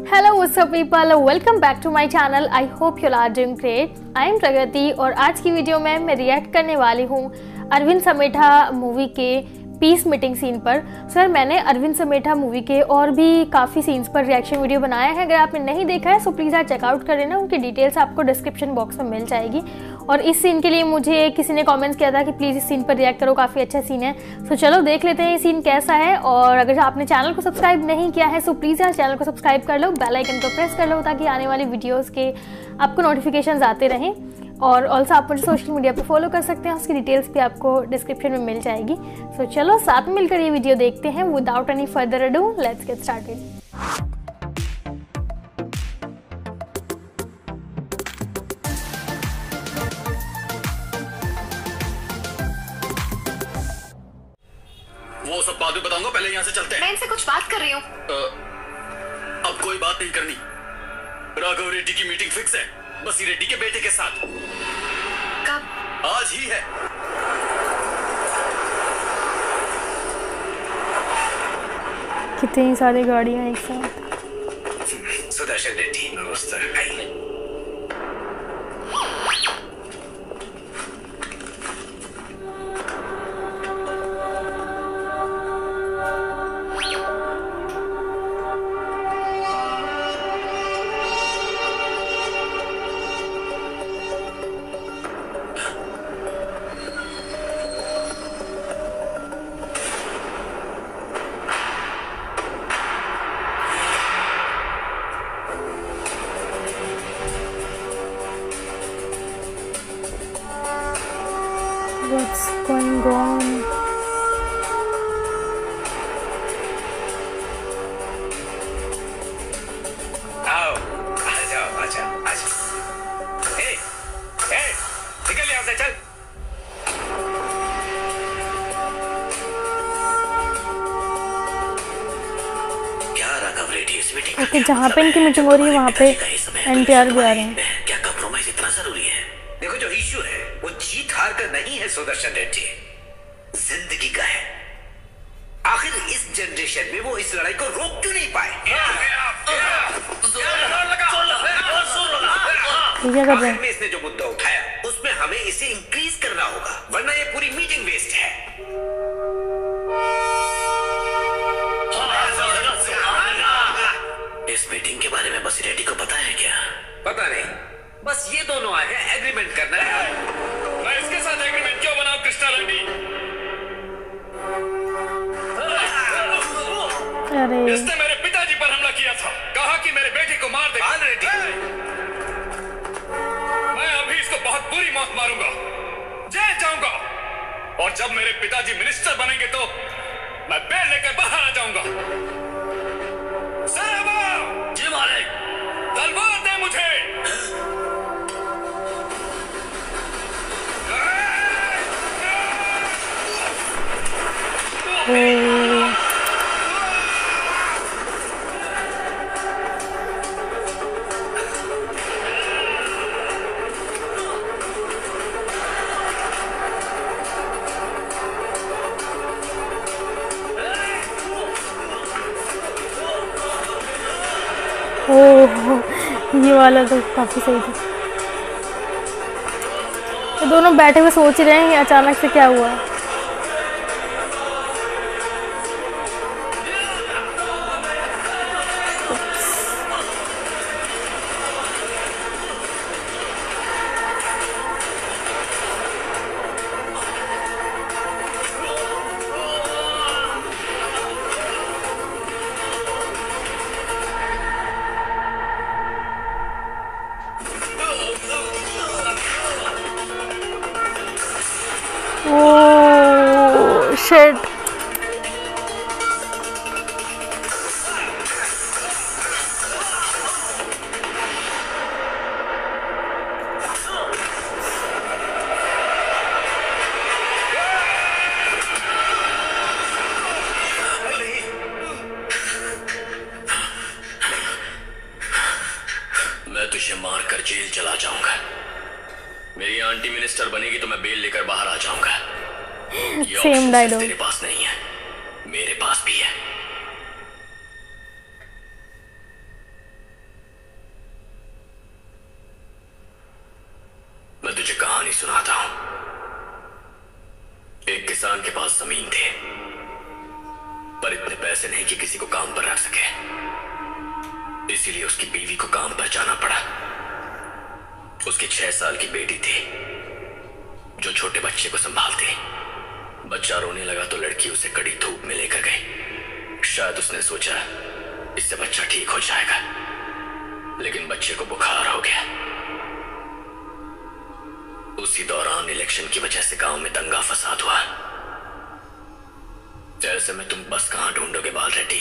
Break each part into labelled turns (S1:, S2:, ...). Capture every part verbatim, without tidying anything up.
S1: Hello, what's up people? Welcome back to my channel. I hope you all are doing great. I am प्रगति और आज की video में मैं react करने वाली हूँ अरविंद समेठा मूवी के पीस मीटिंग सीन पर। सर मैंने अरविंद समेठा मूवी के और भी काफ़ी सीन्स पर रिएक्शन वीडियो बनाया है। अगर आपने नहीं देखा है सो प्लीज़ आप चेकआउट कर लेना, उनकी डिटेल्स आपको डिस्क्रिप्शन बॉक्स में मिल जाएगी। और इस सीन के लिए मुझे किसी ने कमेंट्स किया था कि प्लीज़ इस सीन पर रिएक्ट करो, काफ़ी अच्छा सीन है। सो चलो देख लेते हैं ये सीन कैसा है। और अगर आपने चैनल को सब्सक्राइब नहीं किया है सो प्लीज़ यार चैनल को सब्सक्राइब कर लो, बेल आइकन को प्रेस कर लो ताकि आने वाली वीडियोज़ के आपको नोटिफिकेशन आते रहें। और ऑल्सो आप मुझे सोशल मीडिया पे फॉलो कर सकते हैं, उसकी डिटेल्स भी आपको डिस्क्रिप्शन में मिल जाएगी। सो so, चलो साथ में मिलकर ये वीडियो देखते हैं। Without any further ado let's get started.
S2: वो सब बाद में बताऊंगा, पहले यहाँ से चलते हैं।
S3: मैं इनसे कुछ बात कर रही हूँ।
S2: अब कोई बात नहीं करनी। राघव रेड्डी की मीटिंग फिक्स है, बसी रेड्डी के बेटे के साथ।
S3: कब?
S2: आज ही है।
S1: कितनी सारी गाड़ियां एक साथ।
S2: सुदर्शन रेड्डी नमस्ते।
S1: What's going on?
S2: आओ, आ जाओ, आ जाओ, आ जाओ। ए, ए, निकल यहाँ से, चल। क्या राघव रेड्डी इस मीटिंग
S1: ओके, जहाँ पे इनकी मीटिंग हो रही है वहाँ पे एनटीआर भी आ रहे हैं।
S2: क्या कॉम्प्रोमाइज इतना जरूरी है? देखो जो इश्यू है वो जीत हार का नहीं है सुदर्शन रेड्डी, जिंदगी का है। आखिर इस जनरेशन में वो इस लड़ाई को रोक क्यों नहीं पाए?
S1: क्या कर रहे हैं?
S2: इसने जो मुद्दा उठाया उसमें हमें इसे इंक्रीज करना होगा, वरना ये पूरी मीटिंग वेस्ट है। इस मीटिंग के बारे में बसी रेड्डी को पता है क्या? पता नहीं, बस ये दोनों आए हैं एग्रीमेंट करना है। मैं इसके साथ एग्रीमेंट क्यों बनाऊं कृष्णा रेड्डी?
S1: अरे
S2: इसने मेरे पिताजी पर हमला किया था, कहा कि मेरे बेटे को मार दे। रेड्डी, मैं अभी इसको बहुत बुरी मौत मारूंगा, जेल जाऊंगा। और जब मेरे पिताजी मिनिस्टर बनेंगे तो मैं बेल लेकर बाहर आ जाऊंगा। जी मालिक। तलवार दे मुझे।
S1: ओह, ये वाला तो काफी सही था। तो दोनों बैठे हुए सोच रहे हैं कि अचानक से क्या हुआ। Oh shit.
S2: मैं तुझे मार कर जेल चला जाऊंगा। मेरी आंटी मिनिस्टर बनेगी तो मैं बेल लेकर बाहर आ जाऊंगा।
S1: सेम डायलॉग
S2: तेरे पास नहीं है, मेरे पास भी है। सुनाता हूं। एक किसान के पास जमीन थी, पर इतने पैसे नहीं कि किसी को काम पर रख सके। इसीलिए उसकी बीवी को काम पर जाना पड़ा। उसकी छह साल की बेटी थी जो छोटे बच्चे को संभालती। बच्चा रोने लगा तो लड़की उसे कड़ी धूप में लेकर गई। शायद उसने सोचा इससे बच्चा ठीक हो जाएगा, लेकिन बच्चे को बुखार हो गया। उसी दौरान इलेक्शन की वजह से गांव में दंगा फसाद हुआ। ऐसे में तुम बस कहां ढूंढोगे बाल रेड्डी?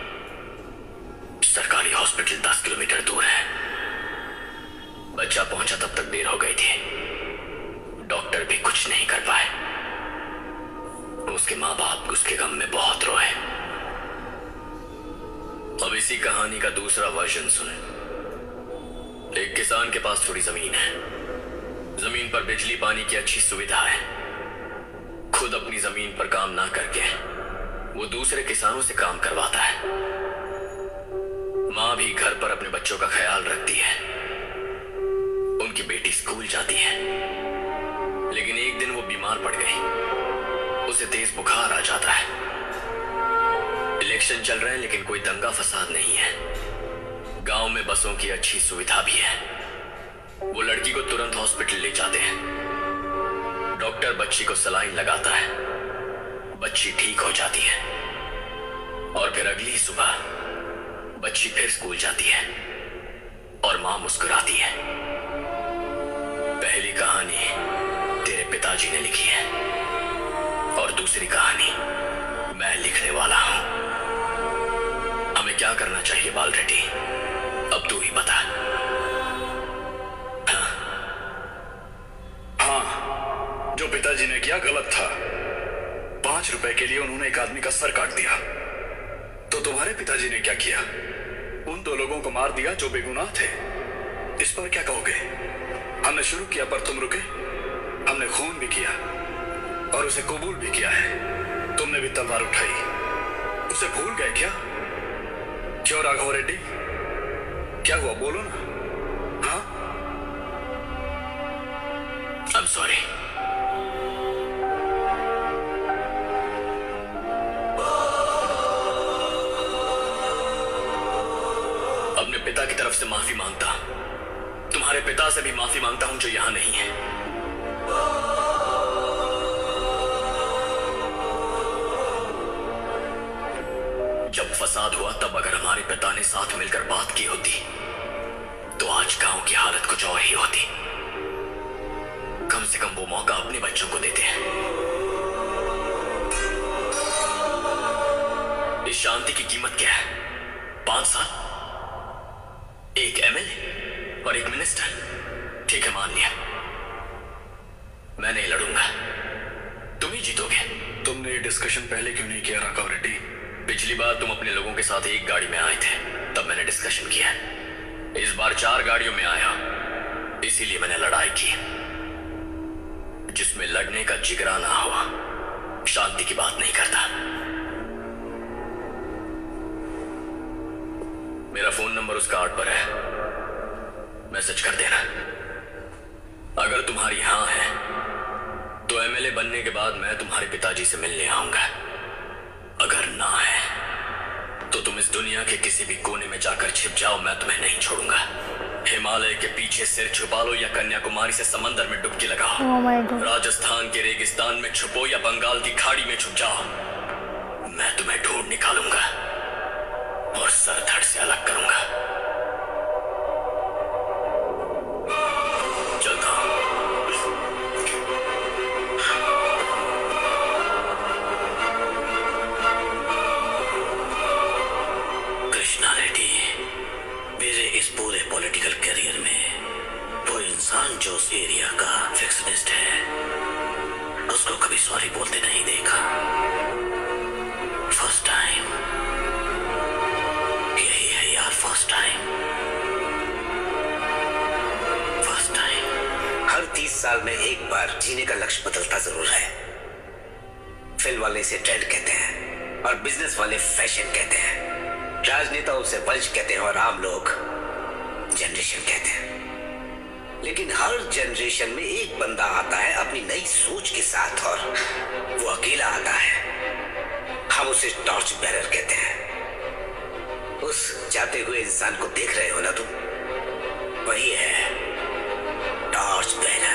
S2: सरकारी हॉस्पिटल दस किलोमीटर दूर है। बच्चा पहुंचा तब तक देर हो गई थी। डॉक्टर भी कुछ नहीं कर पाए। उसके माँ बाप उसके गम में बहुत रोए। अब इसी कहानी का दूसरा वर्जन सुन। एक किसान के पास थोड़ी जमीन है। जमीन पर बिजली पानी की अच्छी सुविधा है। खुद अपनी जमीन पर काम ना करके वो दूसरे किसानों से काम करवाता है। माँ भी घर पर अपने बच्चों का ख्याल रखती है। उनकी बेटी स्कूल जाती है, लेकिन एक दिन वो बीमार पड़ गई। उसे तेज बुखार आ जाता है। इलेक्शन चल रहे हैं, लेकिन कोई दंगा फसाद नहीं है। गांव में बसों की अच्छी सुविधा भी है। वो लड़की को तुरंत हॉस्पिटल ले जाते हैं। डॉक्टर बच्ची को सलाइन लगाता है। बच्ची ठीक हो जाती है और फिर अगली ही सुबह बच्ची फिर स्कूल जाती है और मां मुस्कुराती है। पहली कहानी तेरे पिताजी ने लिखी है और दूसरी कहानी मैं लिखने वाला हूं। हमें क्या करना चाहिए बाल रेड्डी? अब तू ही बता। हाँ,
S4: हाँ, जो पिताजी ने किया गलत था। पांच रुपए के लिए उन्होंने एक आदमी का सर काट दिया। तो तुम्हारे पिताजी ने क्या किया? उन दो लोगों को मार दिया जो बेगुनाह थे। इस पर क्या कहोगे? हमने शुरू किया पर तुम रुके। हमने खून भी किया और उसे कबूल भी किया है। तुमने भी तलवार उठाई। उसे भूल गए क्या? क्यों राघव रेड्डी, क्या हुआ? बोलो ना। हाँ,
S2: आई एम सॉरी। अपने पिता की तरफ से माफी मांगता। तुम्हारे पिता से भी माफी मांगता हूं जो यहां नहीं है। जब फसाद हुआ तब अगर हमारे पिता ने साथ मिलकर बात की होती तो आज गांव की हालत कुछ और ही होती। कम से कम वो मौका अपने बच्चों को देते हैं। इस शांति की कीमत क्या है? पांच साल, एक एमएलए और एक मिनिस्टर। ठीक है, मान लिया। मैं नहीं लड़ूंगा, तुम ही जीतोगे।
S4: तुमने ये डिस्कशन पहले क्यों नहीं किया राघव रेड्डी?
S2: पिछली बार तुम अपने लोगों के साथ एक गाड़ी में आए थे, तब मैंने डिस्कशन किया। इस बार चार गाड़ियों में आया, इसीलिए मैंने लड़ाई की। जिसमें लड़ने का जिगरा ना हो, शांति की बात नहीं करता। मेरा फोन नंबर उस कार्ड पर है, मैसेज कर देना। अगर तुम्हारी हां है तो एमएलए बनने के बाद मैं तुम्हारे पिताजी से मिलने आऊंगा। अगर ना है तो तुम इस दुनिया के किसी भी कोने में जाकर छिप जाओ, मैं तुम्हें नहीं छोड़ूंगा। हिमालय के पीछे सिर छुपा लो या कन्याकुमारी से समंदर में डुबकी लगाओ।
S1: oh
S2: राजस्थान के रेगिस्तान में छुपो या बंगाल की खाड़ी में छुप जाओ, मैं तुम्हें ढूंढ निकालूंगा और सर धड़ से अलग करूंगा। चलता हूं। कृष्णा रेड्डी, मेरे इस पूरे पॉलिटिकल करियर में वो इंसान जो उस एरिया का फिक्शनिस्ट है, उसको कभी सॉरी बोलते नहीं देखा। फर्स्ट टाइम यही है यार, फर्स्ट टाइम फर्स्ट टाइम हर तीस साल में एक बार जीने का लक्ष्य बदलता जरूर है। फिल्म वाले इसे ट्रेंड कहते हैं और बिजनेस वाले फैशन कहते हैं। राजनेता उसे वंश कहते हैं और आम लोग जनरेशन कहते हैं।
S5: लेकिन हर जनरेशन में एक बंदा आता है अपनी नई सोच के साथ, और वो अकेला आता है। हम उसे टॉर्च बेरर कहते हैं। उस जाते हुए इंसान को देख रहे हो ना तुम, वही है टॉर्च बेरर।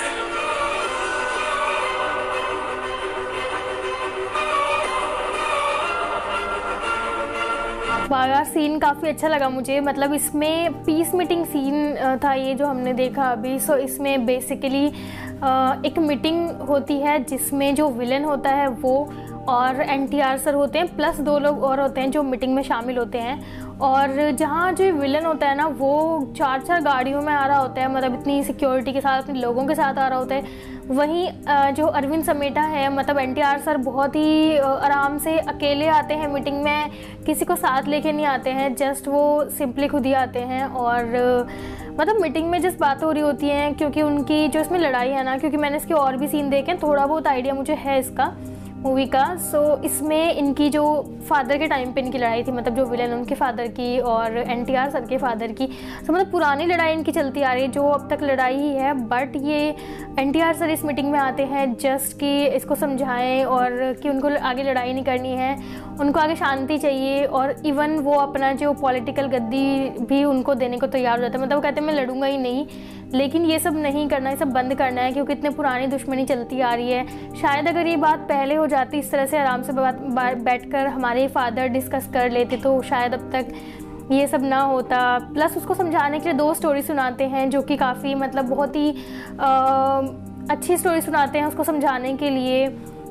S1: वाला सीन काफ़ी अच्छा लगा मुझे। मतलब इसमें पीस मीटिंग सीन था ये जो हमने देखा अभी। सो इसमें बेसिकली एक मीटिंग होती है जिसमें जो विलन होता है वो और एनटीआर सर होते हैं, प्लस दो लोग और होते हैं जो मीटिंग में शामिल होते हैं। और जहाँ जो विलन होता है ना वो चार चार गाड़ियों में आ रहा होता है, मतलब इतनी सिक्योरिटी के साथ अपने लोगों के साथ आ रहा होता है। वहीं जो अरविंद समेटा है, मतलब एनटीआर सर बहुत ही आराम से अकेले आते हैं मीटिंग में, किसी को साथ लेके नहीं आते हैं, जस्ट वो सिंपली खुद ही आते हैं। और मतलब मीटिंग में जिस बातें हो रही होती हैं, क्योंकि उनकी जो इसमें लड़ाई है ना, क्योंकि मैंने इसके और भी सीन देखे, थोड़ा बहुत आइडिया मुझे है इसका मूवी का। सो so, इसमें इनकी जो फादर के टाइम पे इनकी लड़ाई थी, मतलब जो विलन उनके फादर की और एनटीआर सर के फादर की। सो so, मतलब पुरानी लड़ाई इनकी चलती आ रही है जो अब तक लड़ाई ही है। बट ये एनटीआर सर इस मीटिंग में आते हैं जस्ट कि इसको समझाएं और कि उनको आगे लड़ाई नहीं करनी है, उनको आगे शांति चाहिए। और इवन वो अपना जो पॉलिटिकल गद्दी भी उनको देने को तैयार हो जाता है। मतलब वो कहते हैं मैं लड़ूंगा ही नहीं, लेकिन ये सब नहीं करना, ये सब बंद करना है, क्योंकि इतने पुरानी दुश्मनी चलती आ रही है। शायद अगर ये बात पहले हो जाती, इस तरह से आराम से बैठकर हमारे फादर डिस्कस कर लेते, तो शायद अब तक ये सब ना होता। प्लस उसको समझाने के लिए दो स्टोरी सुनाते हैं जो कि काफ़ी मतलब बहुत ही आ, अच्छी स्टोरी सुनाते हैं उसको समझाने के लिए।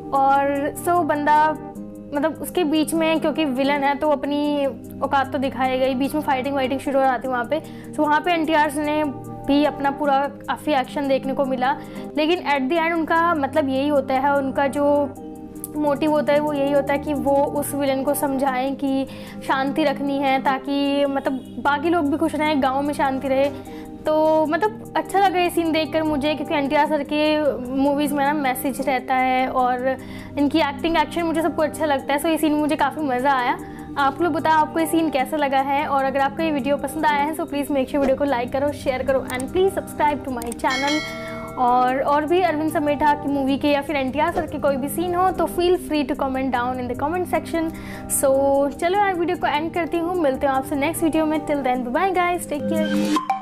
S1: और सो बंदा मतलब उसके बीच में, क्योंकि विलन है तो अपनी औकात तो दिखाएगा ही, बीच में फाइटिंग वाइटिंग शुरू हो जाती है वहाँ पे। सो वहाँ पे एनटीआर ने भी अपना पूरा काफ़ी एक्शन देखने को मिला। लेकिन एट द एंड उनका मतलब यही होता है, उनका जो मोटिव होता है वो यही होता है कि वो उस विलन को समझाएं कि शांति रखनी है, ताकि मतलब बाकी लोग भी खुश रहें, गाँव में शांति रहे। तो मतलब अच्छा लगा ये सीन देखकर मुझे, क्योंकि एनटीआर सर के मूवीज़ में ना मैसेज रहता है और इनकी एक्टिंग एक्शन मुझे सबको अच्छा लगता है। सो ये सीन मुझे काफ़ी मज़ा आया। आप लोग बताओ आपको ये सीन कैसा लगा है, और अगर आपको ये वीडियो पसंद आया है so please make sure video को लाइक करो, शेयर करो and please subscribe to my channel. और और भी अरविंद समेटा की मूवी के या फिर एनटीआर सर के कोई भी सीन हो तो feel free to comment down in the comment section. So चलो यार वीडियो को एंड करती हूँ, मिलते हैं आपसे नेक्स्ट वीडियो में। Till then bye guys, take care.